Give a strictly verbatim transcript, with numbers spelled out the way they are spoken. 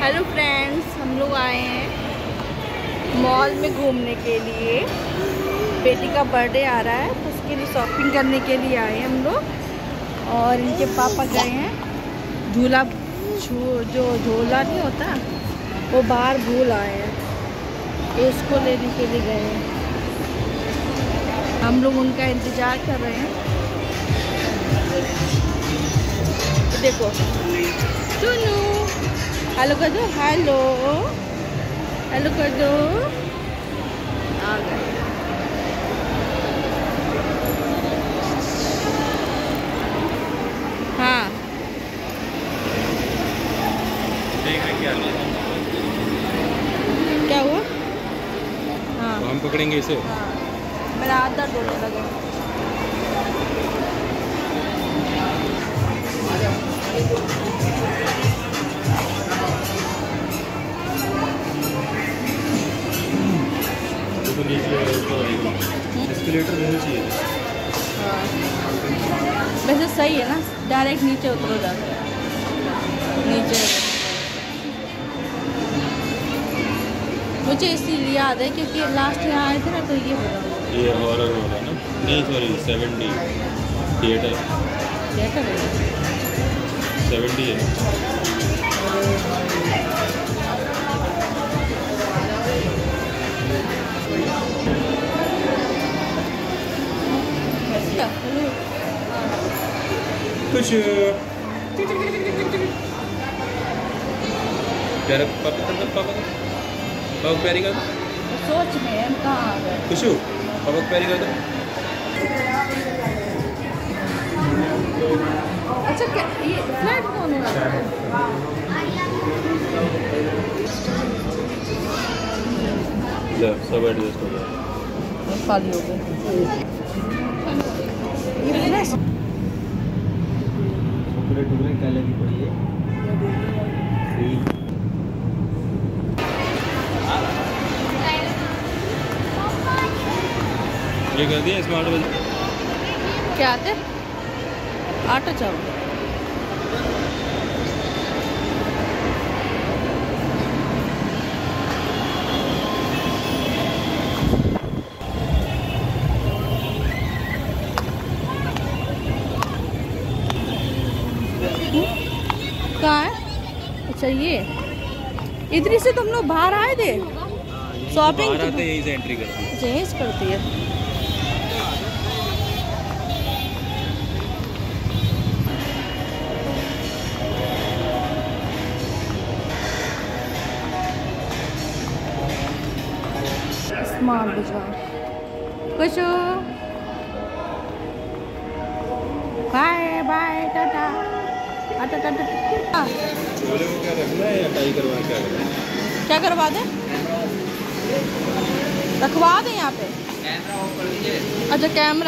Hello friends, हम लोग आए हैं मॉल में घूमने के लिए। बेटी का बर्थडे आ रहा है तो उसके लिए शॉपिंग करने के लिए आए हैं हम लोग। और इनके पापा गए हैं झूला जो झूला नहीं होता वो बाहर भूल आए हैं तो उसको लेने के लिए गए हैं। हम लोग उनका इंतज़ार कर रहे हैं। तो देखो चुनू हेलो कर दो, हेलो हेलो कर दो। आ गए। हाँ क्या क्या हुआ? हाँ तो हम पकड़ेंगे इसे। हाँ मेरा हाथ दर्द होने लगा। तो एस्केलेटर नहीं चाहिए। हाँ वैसे सही है ना, डायरेक्ट नीचे उतरो जाते हैं नीचे। मुझे इसीलिए याद है क्योंकि लास्ट यहाँ आए थे ना तो ये बोला ये हॉरर हो रहा है ना। नहीं सॉरी सेवेंटी थिएटर थिएटर है सेवेंटी है। कुछ प्यारा पापा पापा पापा प्यारी कर दो। सोच में हम कहाँ आ गए। खुशू पापा प्यारी कर दो। अच्छा क्या ये फ्लैट कौन हो रहा है? ले सब एडजस्ट हो गया। खाली हो गए। ये फ्रेश टुकड़े टुकड़े क्या लगी पड़ी है। ये कर दिया स्मार्ट बजा। क्या आते आटा चावल। कहाँ है? अच्छा ये इधर से तुम लोग बाहर आए थे शॉपिंग। बाहर आते यहीं से एंट्री करती है। अच्छा यहीं से करती है। स्मार्ट बाजार कुछ। Bye bye tata tata tata. बोले को क्या रखना है या टाई करवा क्या करना है? क्या करवा दे? रखवा दे यहाँ पे। अच्छा कैमरा